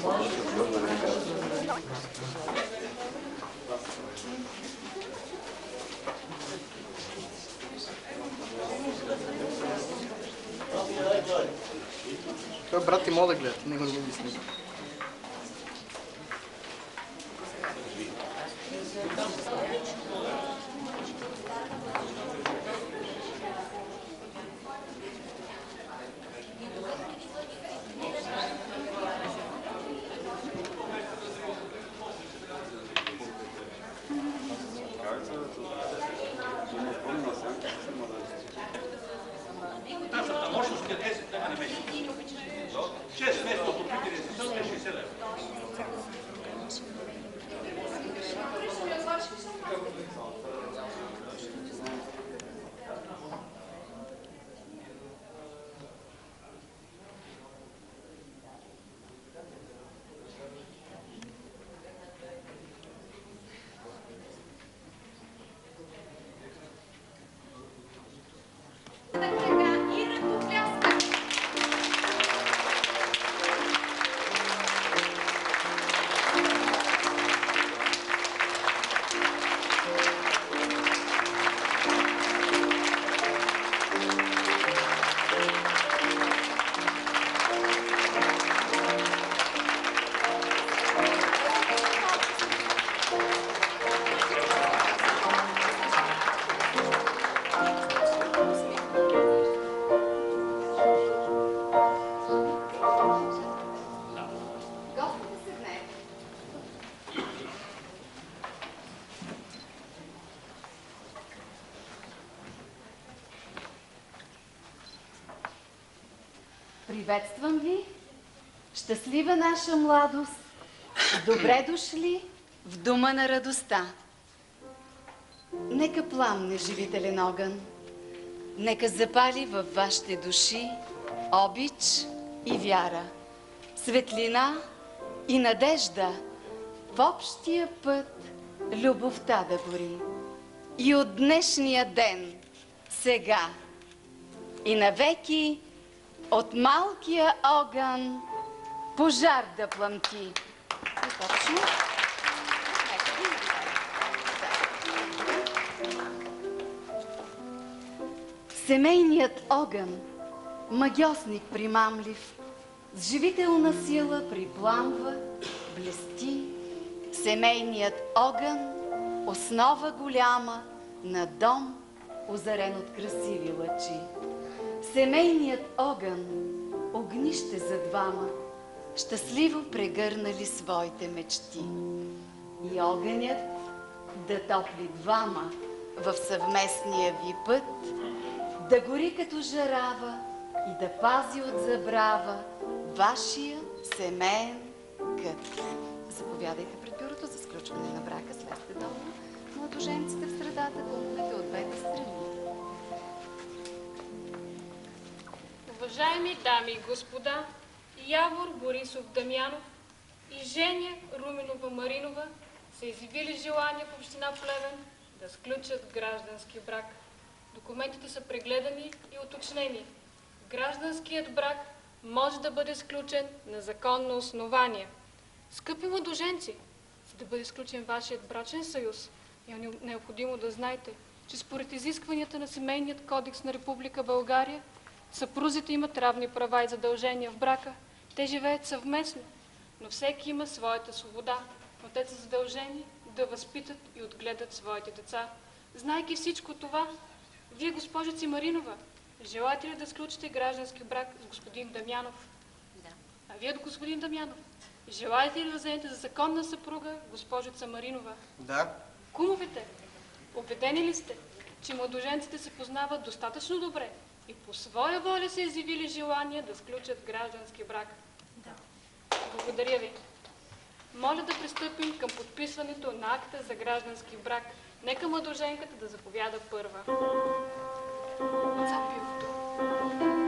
Той брат ти мога да гледа, ти не го обясни. Приветствам ви! Щастлива наша младост! Добре дошли в дома на радостта! Нека пламне живителен огън, нека запали във вашите души обич и вяра, светлина и надежда, в общия път любовта да гори. И от днешния ден, сега и навеки, от малкия огън пожар да пламти. Точно. Семейният огън, магьосник примамлив, с живителна сила припламва, блести. Семейният огън, основа голяма на дом, озарен от красиви лъчи. Семейният огън, огнище за двама, щастливо прегърнали своите мечти. И огънят да топли двама в съвместния ви път, да гори като жарава и да пази от забрава вашия семейен кът. Заповядайте пред бюрото за сключване на брака. Слезте долу. Младоженците в средата, кумовете от двете страни. Уважаеми дами и господа, Явор Борисов Дамянов и Женя Руменова Маринова са изявили желание в община Плевен да сключат граждански брак. Документите са прегледани и уточнени. Гражданският брак може да бъде сключен на законно основание. Скъпи младоженци, за да бъде сключен вашият брачен съюз, е необходимо да знаете, че според изискванията на Семейният кодекс на Република България, съпрузите имат равни права и задължения в брака. Те живеят съвместно, но всеки има своята свобода. Но те са задължени да възпитат и отгледат своите деца. Знайки всичко това, вие, госпожица Маринова, желаете ли да сключите граждански брак с господин Дамянов? Да. А вие, господин Дамянов, желаете ли да вземете за законна съпруга госпожица Маринова? Да. Кумовете, убедени ли сте, че младоженците се познават достатъчно добре и по своя воля са изявили желание да сключат граждански брак? Да. Благодаря ви. Моля да пристъпим към подписването на акта за граждански брак. Нека младоженката да заповяда първа. Запивто.